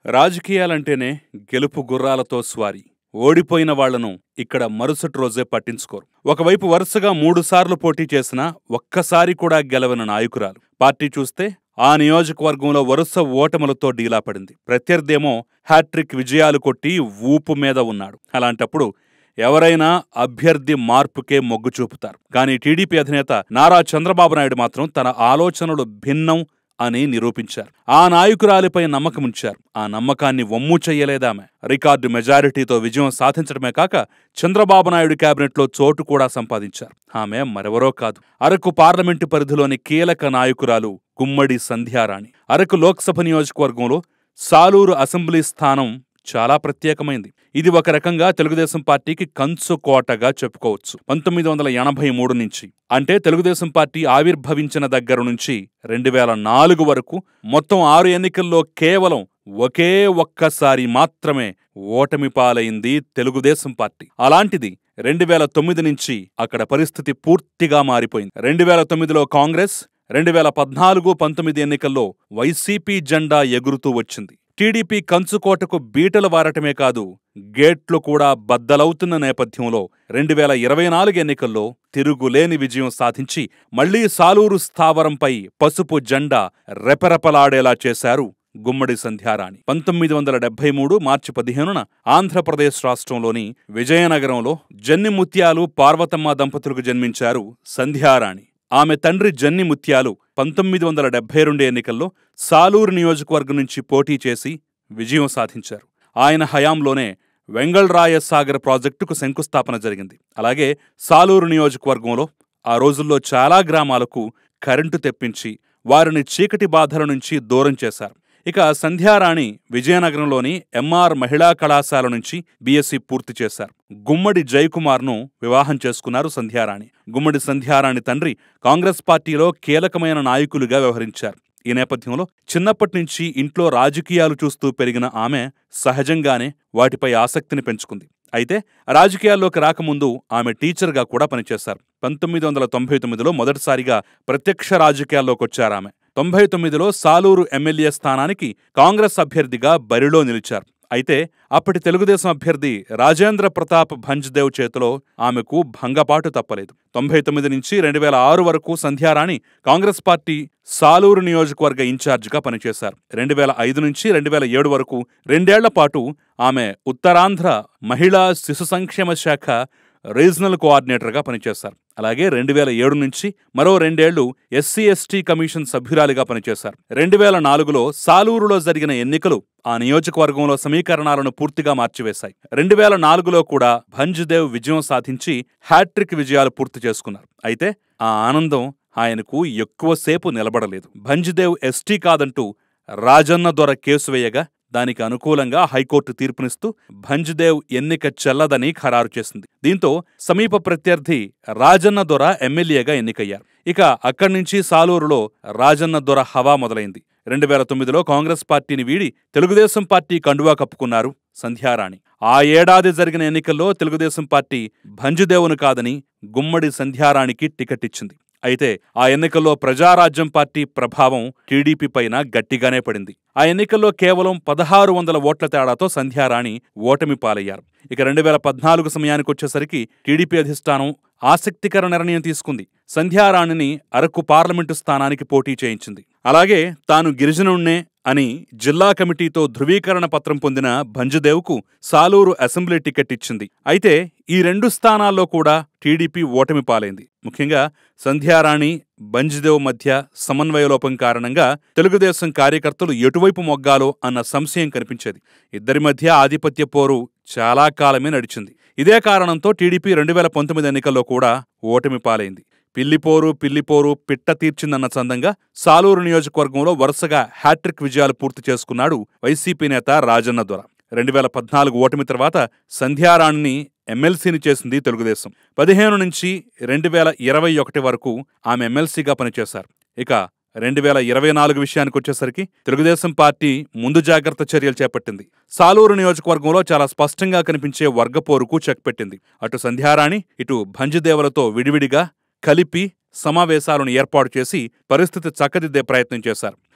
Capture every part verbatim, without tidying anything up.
రాజకీయాలంటేనే గెలుపు గుర్రాలతో స్వారీ. ఓడిపోయిన వాళ్లను ఇక్కడ మరుసటి రోజే పట్టించుకోరు. ఒకవైపు వరుసగా మూడుసార్లు పోటీ చేసినా ఒక్కసారి కూడా గెలవని నాయకురాలు. పార్టీ చూస్తే ఆ నియోజకవర్గంలో వరుస ఓటములతో డీలా పడింది. ప్రత్యర్థేమో హ్యాట్రిక్ విజయాలు కొట్టి ఊపు మీద ఉన్నాడు. అలాంటప్పుడు ఎవరైనా అభ్యర్థి మార్పుకే మొగ్గు చూపుతారు. కానీ టీడీపీ అధినేత నారా చంద్రబాబు నాయుడు మాత్రం తన ఆలోచనలు భిన్నం అని నిరూపించారు. ఆ నాయకురాలిపై నమ్మకముంచారు. ఆ నమ్మకాన్ని వమ్ము చెయ్యలేదామె. రికార్డు మెజారిటీతో విజయం సాధించడమే కాక చంద్రబాబు నాయుడు కేబినెట్లో చోటు కూడా సంపాదించారు. ఆమె మరెవరో కాదు, అరకు పార్లమెంటు పరిధిలోని కీలక నాయకురాలు గుమ్మడి సంధ్యారాణి. అరకు లోక్సభ నియోజకవర్గంలో సాలూరు అసెంబ్లీ స్థానం చాలా ప్రత్యేకమైంది. ఇది ఒక రకంగా తెలుగుదేశం పార్టీకి కంచు కోటగా చెప్పుకోవచ్చు. పంతొమ్మిది వందల ఎనభై మూడు నుంచి అంటే తెలుగుదేశం పార్టీ ఆవిర్భవించిన దగ్గర నుంచి రెండు వేల నాలుగు వరకు మొత్తం ఆరు ఎన్నికల్లో కేవలం ఒకే ఒక్కసారి మాత్రమే ఓటమి పాలైంది తెలుగుదేశం పార్టీ. అలాంటిది రెండు వేల తొమ్మిది నుంచి అక్కడ పరిస్థితి పూర్తిగా మారిపోయింది. రెండు వేల తొమ్మిదిలో కాంగ్రెస్, రెండు వేల పద్నాలుగు పంతొమ్మిది ఎన్నికల్లో వైసీపీ జెండా ఎగురుతూ వచ్చింది. టీడీపీ కంచుకోటకు బీటలు వారటమే కాదు, గేట్లు కూడా బద్దలవుతున్న నేపథ్యంలో రెండు వేల ఇరవై నాలుగు ఎన్నికల్లో తిరుగులేని విజయం సాధించి మళ్లీ సాలూరు స్థావరంపై పసుపు జెండా రెపరెపలాడేలా చేశారు గుమ్మడి సంధ్యారాణి. పంతొమ్మిది వందల డెబ్బై మూడు మార్చి పదిహేనున ఆంధ్రప్రదేశ్ రాష్ట్రంలోని విజయనగరంలో జన్ని ముత్యాలు పార్వతమ్మ దంపతులకు జన్మించారు సంధ్యారాణి. ఆమె తండ్రి జన్ని ముత్యాలు పంతొమ్మిది వందల డెబ్బై రెండు ఎన్నికల్లో సాలూరు నియోజకవర్గం నుంచి పోటీ చేసి విజయం సాధించారు. ఆయన హయాంలోనే వెంగళరాయ సాగర్ ప్రాజెక్టుకు శంకుస్థాపన జరిగింది. అలాగే సాలూరు నియోజకవర్గంలో ఆ రోజుల్లో చాలా గ్రామాలకు కరెంటు తెప్పించి వారిని చీకటి బాధల నుంచి దూరం చేశారు. ఇక సంధ్యారాణి విజయనగరంలోని ఎంఆర్ మహిళా కళాశాల నుంచి బీఎస్సీ పూర్తి చేశారు. గుమ్మడి జయకుమార్ను వివాహం చేసుకున్నారు సంధ్యారాణి. గుమ్మడి సంధ్యారాణి తండ్రి కాంగ్రెస్ పార్టీలో కీలకమైన నాయకులుగా వ్యవహరించారు. ఈ నేపథ్యంలో చిన్నప్పటి నుంచి ఇంట్లో రాజకీయాలు చూస్తూ పెరిగిన ఆమె సహజంగానే వాటిపై ఆసక్తిని పెంచుకుంది. అయితే రాజకీయాల్లోకి రాకముందు ఆమె టీచర్గా కూడా పనిచేశారు. పంతొమ్మిది వందల తొంభై తొమ్మిదిలో మొదటిసారిగా ప్రత్యక్ష రాజకీయాల్లోకొచ్చారామె. తొంభై తొమ్మిదిలో సాలూరు ఎమ్మెల్యే స్థానానికి కాంగ్రెస్ అభ్యర్థిగా బరిలో నిలిచారు. అయితే అప్పటి తెలుగుదేశం అభ్యర్థి రాజేంద్ర ప్రతాప్ భంజ్దేవ్ చేతిలో ఆమెకు భంగపాటు తప్పలేదు. తొంభై తొమ్మిది నుంచి రెండు వేల ఆరు వరకు సంధ్యారాణి కాంగ్రెస్ పార్టీ సాలూరు నియోజకవర్గ ఇన్ఛార్జిగా పనిచేశారు. రెండు వేల ఐదు నుంచి రెండు వేల ఏడు వరకు రెండేళ్ల పాటు ఆమె ఉత్తరాంధ్ర మహిళా శిశు సంక్షేమ శాఖ రీజనల్ కోఆర్డినేటర్గా పనిచేశారు. అలాగే రెండు వేల ఏడు నుంచి మరో రెండేళ్లు ఎస్సీ ఎస్టీ కమిషన్ సభ్యురాలిగా పనిచేశారు. రెండు వేల నాలుగులో సాలూరులో జరిగిన ఎన్నికలు ఆ నియోజకవర్గంలో సమీకరణాలను పూర్తిగా మార్చివేశాయి. రెండు వేల నాలుగులో కూడా భంజ్దేవ్ విజయం సాధించి హ్యాట్రిక్ విజయాలు పూర్తి చేసుకున్నారు. అయితే ఆ ఆనందం ఆయనకు ఎక్కువసేపు నిలబడలేదు. భంజ్దేవ్ ఎస్టీ కాదంటూ రాజన్న దొర కేసు వేయగా దానికి అనుకూలంగా హైకోర్టు తీర్పునిస్తూ భంజ్దేవ్ ఎన్నిక చెల్లదని ఖరారు చేసింది. దీంతో సమీప ప్రత్యర్థి రాజన్న దొర ఎమ్మెల్యేగా ఎన్నికయ్యారు. ఇక అక్కడి నుంచి సాలూరులో రాజన్న దొర హవా మొదలైంది. రెండు వేల తొమ్మిదిలో కాంగ్రెస్ పార్టీని వీడి తెలుగుదేశం పార్టీ కండువా కప్పుకున్నారు సంధ్యారాణి. ఆ ఏడాది జరిగిన ఎన్నికల్లో తెలుగుదేశం పార్టీ భంజ్దేవ్ను కాదని గుమ్మడి సంధ్యారాణికి టికెట్ ఇచ్చింది. అయితే ఆ ఎన్నికల్లో ప్రజారాజ్యం పార్టీ ప్రభావం టీడీపీ పైన గట్టిగానే పడింది. ఆ ఎన్నికల్లో కేవలం పదహారు వందల ఓట్ల తేడాతో సంధ్యారాణి ఓటమి పాలయ్యారు. ఇక రెండు వేల పద్నాలుగు సమయానికొచ్చేసరికి టీడీపీ అధిష్టానం ఆసక్తికర నిర్ణయం తీసుకుంది. సంధ్యారాణిని అరకు పార్లమెంటు స్థానానికి పోటీ చేయించింది. అలాగే తాను గిరిజనుణ్ణే అని జిల్లా కమిటీతో ధృవీకరణ పత్రం పొందిన భంజ్దేవ్కు సాలూరు అసెంబ్లీ టికెట్ ఇచ్చింది. అయితే ఈ రెండు స్థానాల్లో కూడా టీడీపీ ఓటమి పాలైంది. ముఖ్యంగా సంధ్యారాణి భంజ్దేవ్ మధ్య సమన్వయలోపం కారణంగా తెలుగుదేశం కార్యకర్తలు ఎటువైపు మొగ్గాలో అన్న సంశయం కనిపించేది. ఇద్దరి మధ్య ఆధిపత్య పోరు చాలా కాలమే నడిచింది. ఇదే కారణంతో టీడీపీ రెండు వేల పంతొమ్మిది ఎన్నికల్లో కూడా ఓటమి పాలైంది. పిల్లిపోరు పిల్లిపోరు పిట్ట తీర్చిందన్న చందంగా సాలూరు నియోజకవర్గంలో వరుసగా హ్యాట్రిక్ విజయాలు పూర్తి చేసుకున్నాడు వైసీపీ నేత రాజన్న దొర. రెండు వేల పద్నాలుగు ఓటమి తర్వాత సంధ్యారాణిని ఎమ్మెల్సీని చేసింది తెలుగుదేశం. పదిహేను నుంచి రెండు వేల ఇరవై ఒకటి వరకు ఆమె ఎమ్మెల్సీగా పనిచేశారు. ఇక రెండు వేల ఇరవై నాలుగు విషయానికి వచ్చేసరికి తెలుగుదేశం పార్టీ ముందు జాగ్రత్త చర్యలు చేపట్టింది. సాలూరు నియోజకవర్గంలో చాలా స్పష్టంగా కనిపించే వర్గపోరుకు చెక్ పెట్టింది. అటు సంధ్యారాణి ఇటు భంజ్దేవులతో విడివిడిగా కలిపి సమావేశాలను ఏర్పాటు చేసి పరిస్థితి చక్కదిద్దే ప్రయత్నం చేశారు.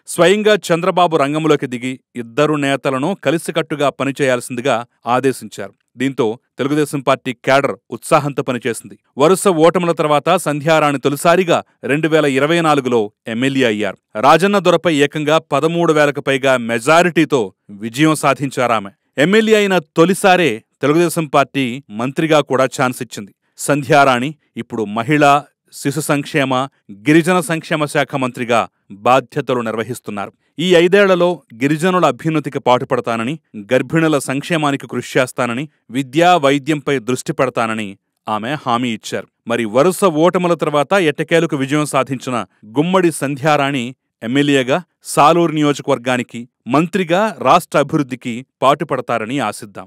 స్వయంగా చంద్రబాబు రంగంలోకి దిగి ఇద్దరు నేతలను కలిసికట్టుగా పనిచేయాల్సిందిగా ఆదేశించారు. దీంతో తెలుగుదేశం పార్టీ క్యాడర్ ఉత్సాహంతో పనిచేసింది. వరుస ఓటముల తర్వాత సంధ్యారాణి తొలిసారిగా రెండు వేల ఇరవై నాలుగులో ఎమ్మెల్యే అయ్యారు. రాజన్న దొరపై ఏకంగా పదమూడు వేలకు పైగా మెజారిటీతో విజయం సాధించారామె. ఎమ్మెల్యే అయిన తొలిసారే తెలుగుదేశం పార్టీ మంత్రిగా కూడా ఛాన్స్ ఇచ్చింది. సంధ్యారాణి ఇప్పుడు మహిళా, శిశు సంక్షేమ, గిరిజన సంక్షేమ శాఖ మంత్రిగా బాధ్యతలు నిర్వహిస్తున్నారు. ఈ ఐదేళ్లలో గిరిజనుల అభ్యున్నతికి పాటుపడతానని, గర్భిణుల సంక్షేమానికి కృషి చేస్తానని, విద్యా వైద్యంపై దృష్టి పెడతానని ఆమె హామీ ఇచ్చారు. మరి వరుస ఓటముల తర్వాత ఎట్టకేలకు విజయం సాధించిన గుమ్మడి సంధ్యారాణి ఎమ్మెల్యేగా సాలూరు నియోజకవర్గానికి, మంత్రిగా రాష్ట్ర అభివృద్ధికి పాటుపడతారని ఆశిద్దాం.